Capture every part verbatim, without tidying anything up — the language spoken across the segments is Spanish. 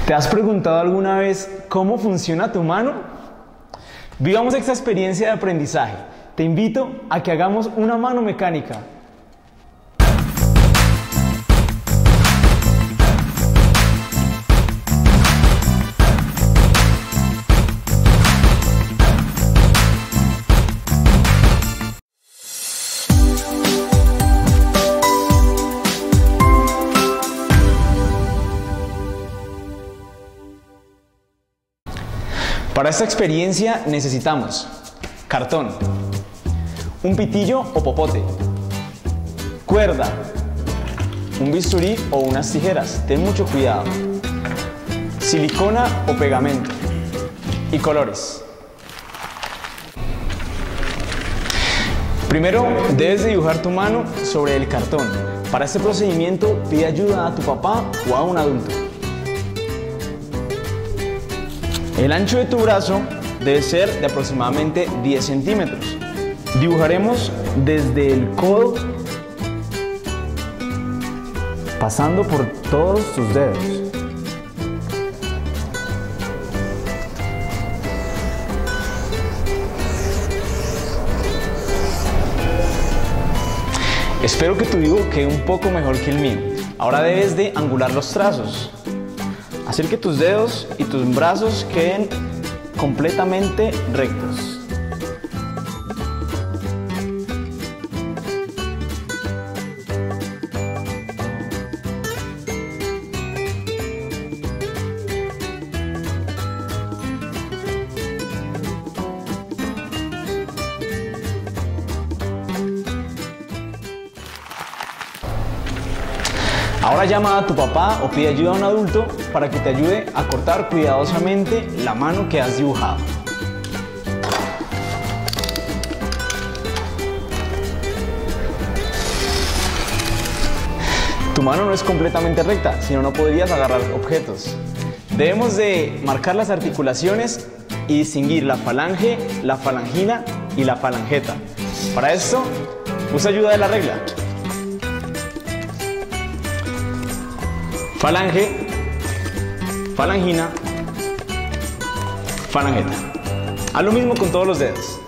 ¿Te has preguntado alguna vez cómo funciona tu mano? Vivamos esta experiencia de aprendizaje. Te invito a que hagamos una mano mecánica. Para esta experiencia necesitamos cartón, un pitillo o popote, cuerda, un bisturí o unas tijeras, ten mucho cuidado, silicona o pegamento y colores. Primero debes de dibujar tu mano sobre el cartón. Para este procedimiento pide ayuda a tu papá o a un adulto. El ancho de tu brazo debe ser de aproximadamente diez centímetros. Dibujaremos desde el codo, pasando por todos tus dedos. Espero que tu dibujo quede un poco mejor que el mío. Ahora debes de angular los trazos. Hacer que tus dedos y tus brazos queden completamente rectos. Ahora llama a tu papá o pide ayuda a un adulto para que te ayude a cortar cuidadosamente la mano que has dibujado. Tu mano no es completamente recta, si no, no podrías agarrar objetos. Debemos de marcar las articulaciones y distinguir la falange, la falangina y la falangeta. Para esto, usa ayuda de la regla. Falange, falangina, falangeta. Haz lo mismo con todos los dedos.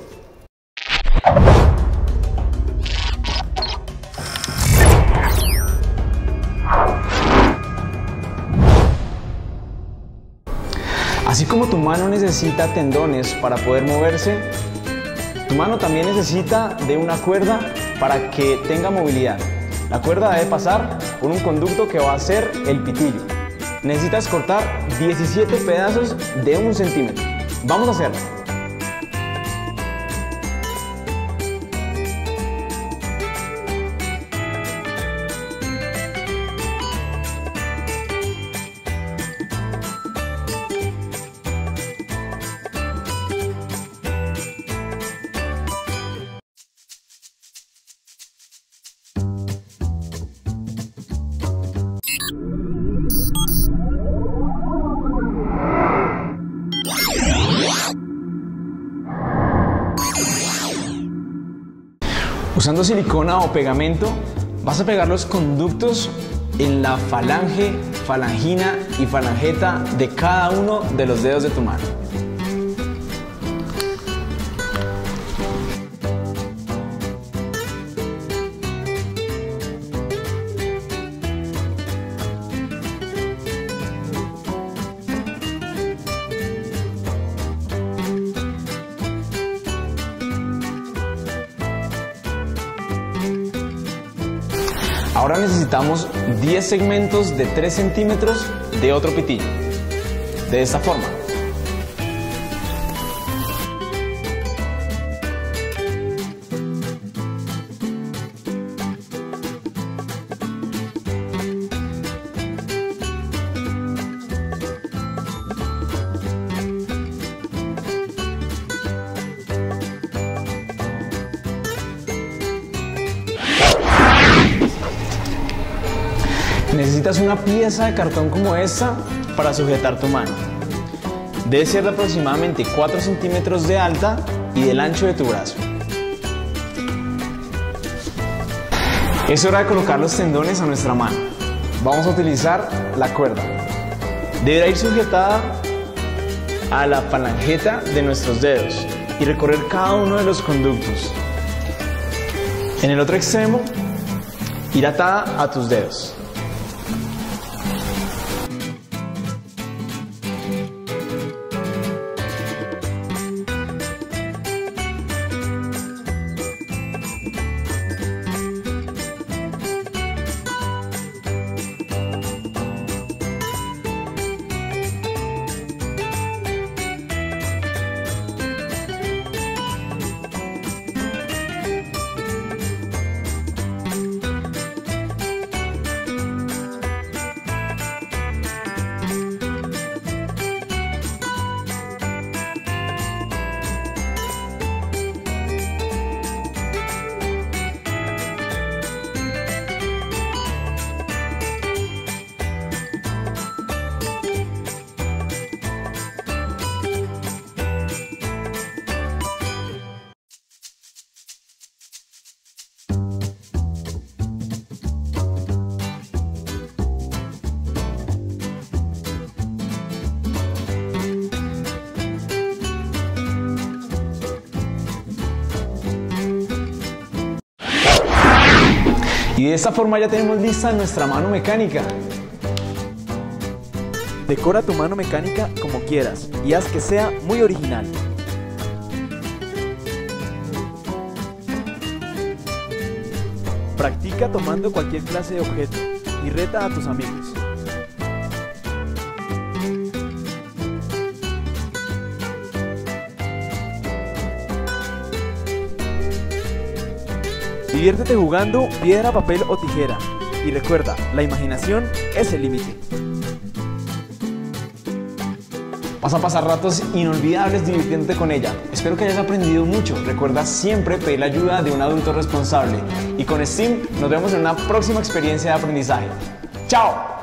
Así como tu mano necesita tendones para poder moverse, tu mano también necesita de una cuerda para que tenga movilidad. La cuerda debe pasar por un conducto que va a ser el pitillo. Necesitas cortar diecisiete pedazos de un centímetro. Vamos a hacerlo. Usando silicona o pegamento, vas a pegar los conductos en la falange, falangina y falangeta de cada uno de los dedos de tu mano. Ahora necesitamos diez segmentos de tres centímetros de otro pitillo. De esta forma. Necesitas una pieza de cartón como esta para sujetar tu mano. Debe ser de aproximadamente cuatro centímetros de alta y del ancho de tu brazo. Es hora de colocar los tendones a nuestra mano. Vamos a utilizar la cuerda. deberá ir sujetada a la falangeta de nuestros dedos y recorrer cada uno de los conductos. En el otro extremo, ir atada a tus dedos. Y de esta forma ya tenemos lista nuestra mano mecánica. Decora tu mano mecánica como quieras y haz que sea muy original. Practica tomando cualquier clase de objeto y reta a tus amigos. Diviértete jugando piedra, papel o tijera. Y recuerda, la imaginación es el límite. Vas a pasar ratos inolvidables divirtiéndote con ella. Espero que hayas aprendido mucho. Recuerda siempre pedir la ayuda de un adulto responsable. Y con STEAM nos vemos en una próxima experiencia de aprendizaje. ¡Chao!